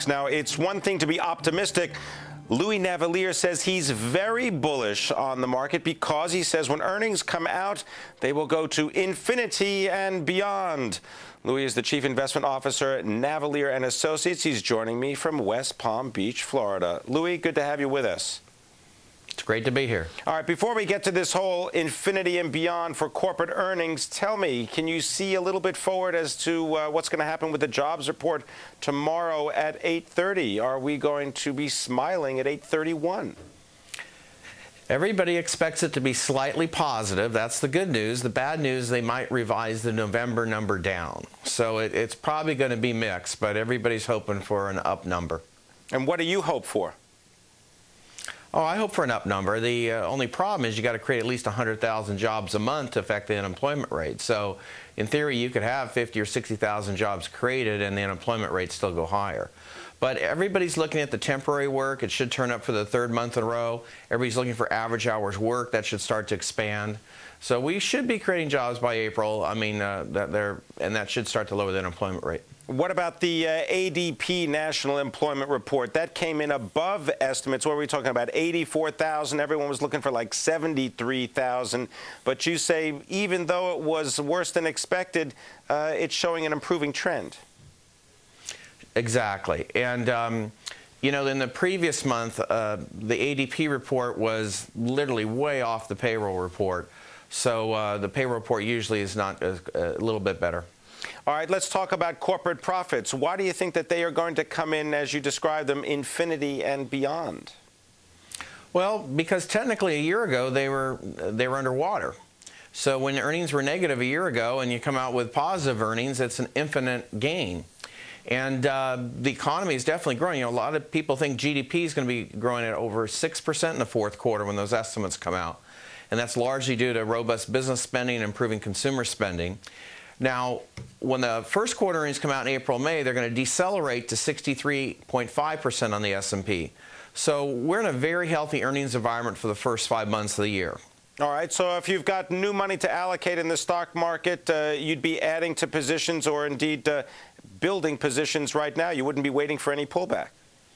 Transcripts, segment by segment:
Now, it's one thing to be optimistic. Louis Navellier says he's very bullish on the market because he says when earnings come out, they will go to infinity and beyond. Louis is the Chief Investment Officer at Navellier Associates. He's joining me from West Palm Beach, Florida. Louis, good to have you with us. It's great to be here. All right, before we get to this whole infinity and beyond for corporate earnings, tell me, can you see a little bit forward as to what's going to happen with the jobs report tomorrow at 8:30? Are we going to be smiling at 8:31? Everybody expects it to be slightly positive. That's the good news. The bad news, they might revise the November number down. So it's probably going to be mixed, but everybody's hoping for an up number. And what do you hope for? Oh, I hope for an up number. The only problem is you got to create at least 100,000 jobs a month to affect the unemployment rate. So in theory, you could have 50 or 60,000 jobs created and the unemployment rate still go higher. But everybody's looking at the temporary work. It should turn up for the third month in a row. Everybody's looking for average hours work. That should start to expand. So we should be creating jobs by April. I mean, and that should start to lower the unemployment rate. What about the ADP National Employment Report? That came in above estimates. What were we talking about? 84,000. Everyone was looking for like 73,000. But you say even though it was worse than expected, it's showing an improving trend. Exactly. And, you know, in the previous month, the ADP report was literally way off the payroll report. So the payroll report usually is not a little bit better. All right, let's talk about corporate profits. Why do you think that they are going to come in, as you described them, infinity and beyond? Well, because technically a year ago they were underwater. So when earnings were negative a year ago and you come out with positive earnings, it's an infinite gain. And the economy is definitely growing. You know, a lot of people think GDP is going to be growing at over 6% in the fourth quarter when those estimates come out. And that's largely due to robust business spending and improving consumer spending. Now, when the first quarter earnings come out in April, May, they're going to decelerate to 63.5% on the S&P. So we're in a very healthy earnings environment for the first 5 months of the year. All right, so if you've got new money to allocate in the stock market, you'd be adding to positions or indeed building positions right now. You wouldn't be waiting for any pullback.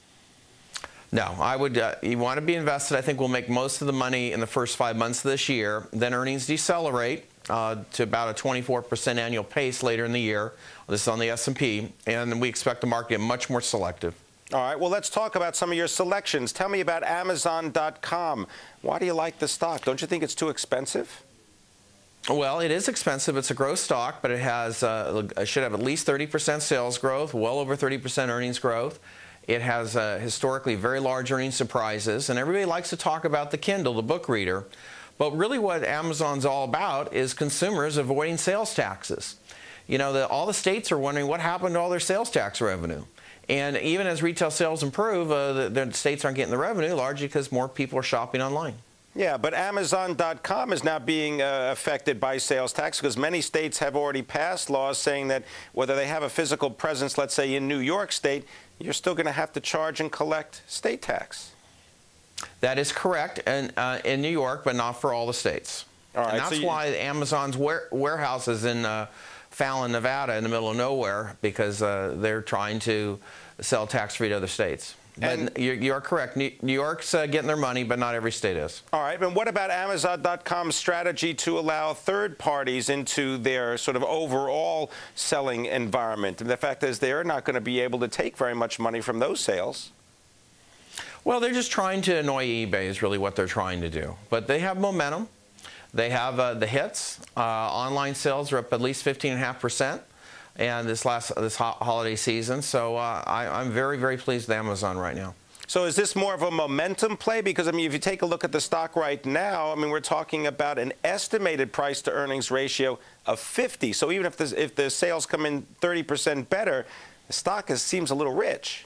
No, I would. You want to be invested. I think we'll make most of the money in the first 5 months of this year. Then earnings decelerate to about a 24% annual pace later in the year. This is on the S&P, and we expect the market to get much more selective. All right, well, let's talk about some of your selections. Tell me about Amazon.com. Why do you like the stock? Don't you think it's too expensive? Well, it is expensive. It's a growth stock, but it has should have at least 30% sales growth, well over 30% earnings growth. It has historically very large earnings surprises, and everybody likes to talk about the Kindle, the book reader. But really what Amazon's all about is consumers avoiding sales taxes. You know, all the states are wondering what happened to all their sales tax revenue. And even as retail sales improve, the states aren't getting the revenue, largely because more people are shopping online. Yeah, but Amazon.com is now being affected by sales tax because many states have already passed laws saying that whether they have a physical presence, let's say in New York State, you're still going to have to charge and collect state tax. That is correct in New York, but not for all the states. All right, and that's why Amazon's warehouse is in Fallon, Nevada, in the middle of nowhere, because they're trying to sell tax-free to other states. But you're correct. New York's getting their money, but not every state is. All right. And what about Amazon.com's strategy to allow third parties into their sort of overall selling environment? And the fact is they're not going to be able to take very much money from those sales. Well, they're just trying to annoy eBay is really what they're trying to do. But they have momentum. They have the hits. Online sales are up at least 15.5%. And this holiday season. So I'm very, very pleased with Amazon right now. So is this more of a momentum play? Because, I mean, if you take a look at the stock right now, I mean, we're talking about an estimated price-to-earnings ratio of 50. So even if the sales come in 30% better, the stock seems a little rich.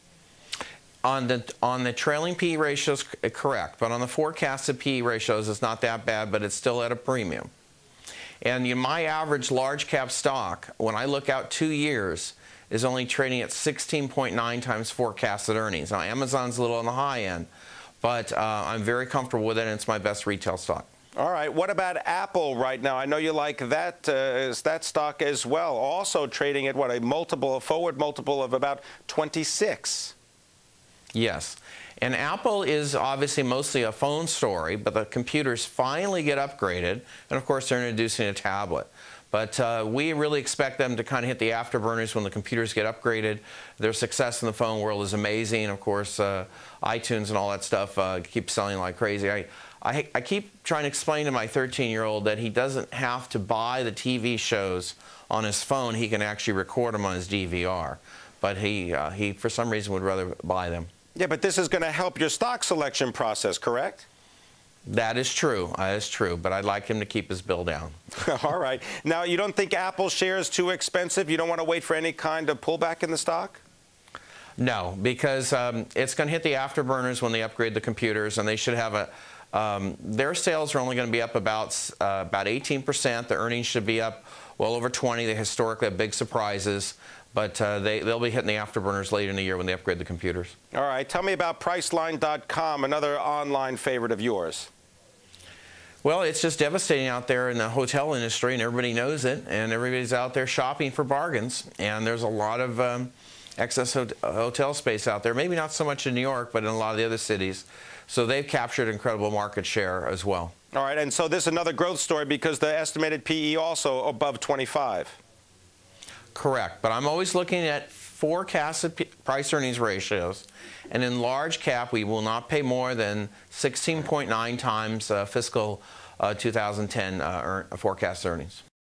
On the trailing PE ratios, correct. But on the forecasted PE ratios, it's not that bad, but it's still at a premium. And my average large cap stock, when I look out 2 years, is only trading at 16.9 times forecasted earnings. Now, Amazon's a little on the high end, but I'm very comfortable with it, and it's my best retail stock. All right. What about Apple right now? I know you like that stock as well. Also trading at what, a forward multiple of about 26. Yes. And Apple is obviously mostly a phone story, but the computers finally get upgraded. And of course, they're introducing a tablet. But we really expect them to kind of hit the afterburners when the computers get upgraded. Their success in the phone world is amazing. Of course, iTunes and all that stuff keep selling like crazy. I keep trying to explain to my 13-year-old that he doesn't have to buy the TV shows on his phone. He can actually record them on his DVR. But he for some reason, would rather buy them. Yeah, but this is going to help your stock selection process, correct? That is true. That is true. But I'd like him to keep his bill down. All right. Now, you don't think Apple shares too expensive? You don't want to wait for any kind of pullback in the stock? No, because it's going to hit the afterburners when they upgrade the computers, and they should have a their sales are only going to be up about 18%. The earnings should be up well over 20. They historically have big surprises, but they'll be hitting the afterburners later in the year when they upgrade the computers. All right. Tell me about Priceline.com, another online favorite of yours. Well, it's just devastating out there in the hotel industry, and everybody knows it, and everybody's out there shopping for bargains, and there's a lot of excess hotel space out there, maybe not so much in New York, but in a lot of the other cities. So they've captured incredible market share as well. All right, and so this is another growth story because the estimated PE also above 25. Correct, but I'm always looking at forecasted price-earnings ratios, and in large cap, we will not pay more than 16.9 times fiscal 2010 forecast earnings.